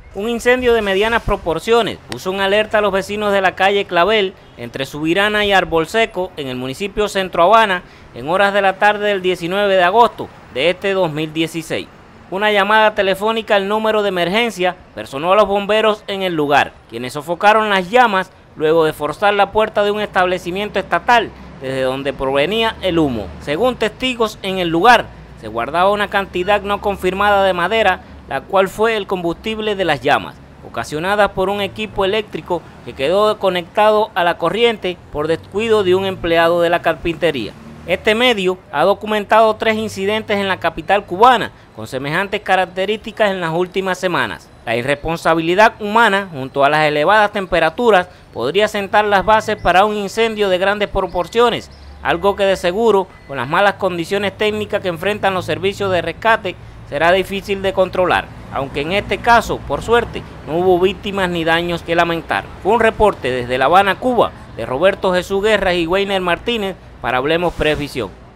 Un incendio de medianas proporciones puso en alerta a los vecinos de la calle Clavel, entre Subirana y Árbol Seco, en el municipio Centro Habana, en horas de la tarde del 19 de agosto de este 2016. Una llamada telefónica al número de emergencia personó a los bomberos en el lugar, quienes sofocaron las llamas luego de forzar la puerta de un establecimiento estatal, desde donde provenía el humo. Según testigos en el lugar, se guardaba una cantidad no confirmada de madera, la cual fue el combustible de las llamas, ocasionadas por un equipo eléctrico que quedó conectado a la corriente por descuido de un empleado de la carpintería. Este medio ha documentado 3 incidentes en la capital cubana con semejantes características en las últimas semanas. La irresponsabilidad humana, junto a las elevadas temperaturas, podría sentar las bases para un incendio de grandes proporciones, algo que de seguro, con las malas condiciones técnicas que enfrentan los servicios de rescate, será difícil de controlar, aunque en este caso, por suerte, no hubo víctimas ni daños que lamentar. Fue un reporte desde La Habana, Cuba, de Roberto Jesús Guerra y Weiner Martínez para Hablemos Previsión.